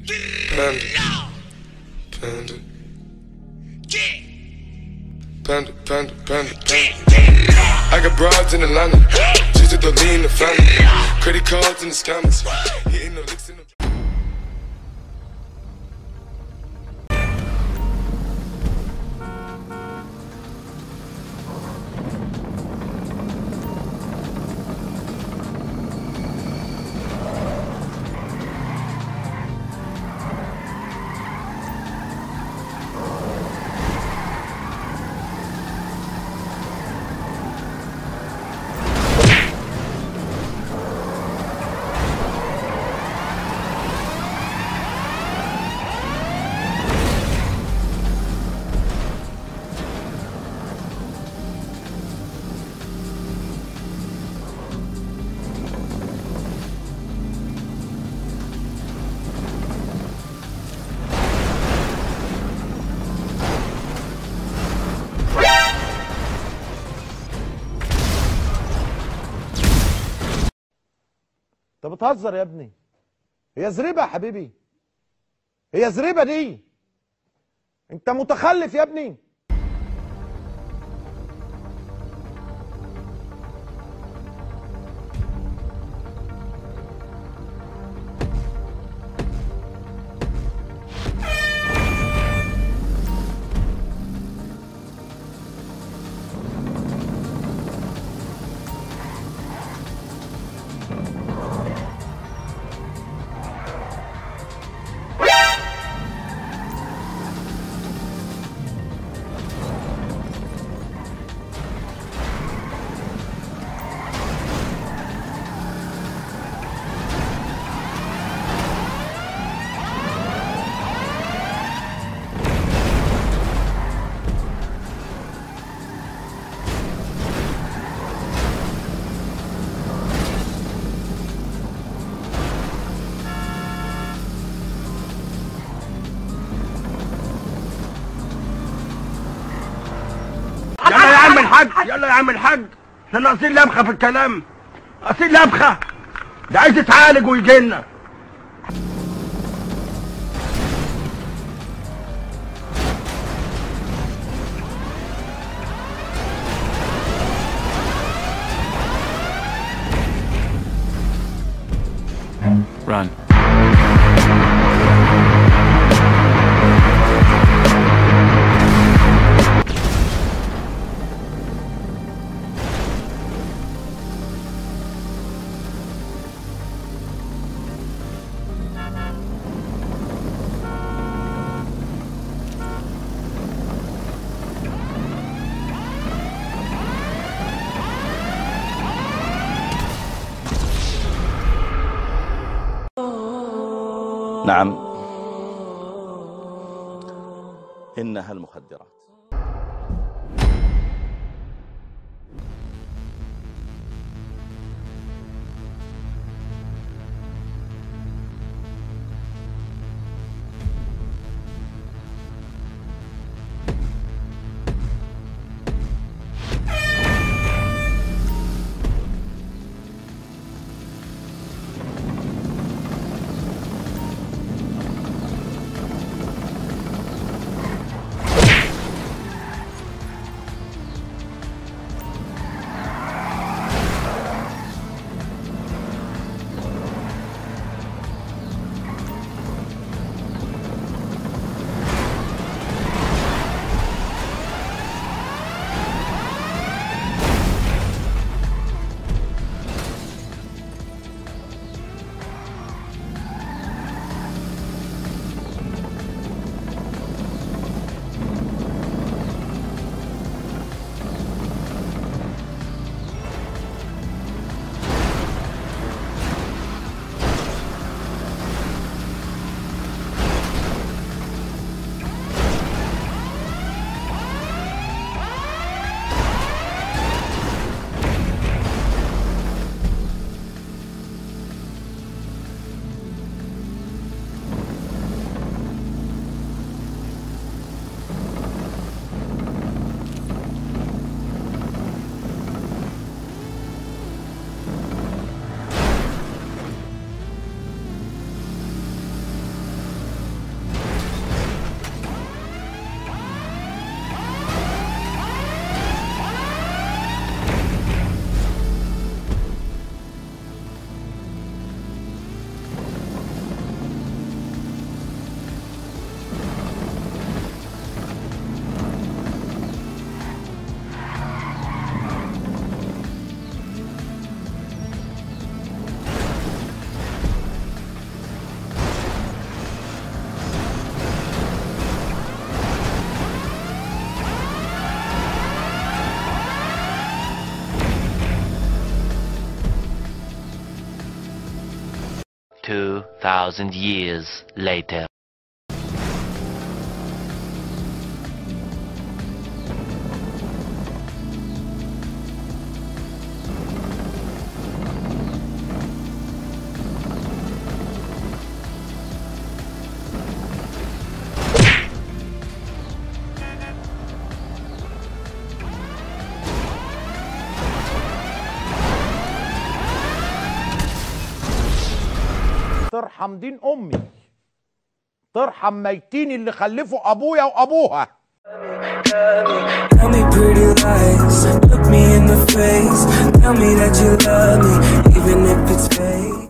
Panda. Panda. Panda, panda, panda, panda. I got broads in Atlanta. Just to lean the family. Credit cards in the scammers. Hitting the licks in the. انت بتهزر يا ابني. هي زريبه يا حبيبي، هي زريبه دي. انت متخلف يا ابني. يلا يا عم الحاج، يلا يا عم الحاج، احنا ناقصين لبخه في الكلام، ناقصين لبخه، ده عايز يتعالج ويجي لنا. Run. نعم، إنها المخدرات. 2,000 years later. ترحم دين امي، ترحم ميتين اللي خلفوا ابويا وابوها. Tell me pretty lies, look me in the face, tell me that you love me, even if it's fake.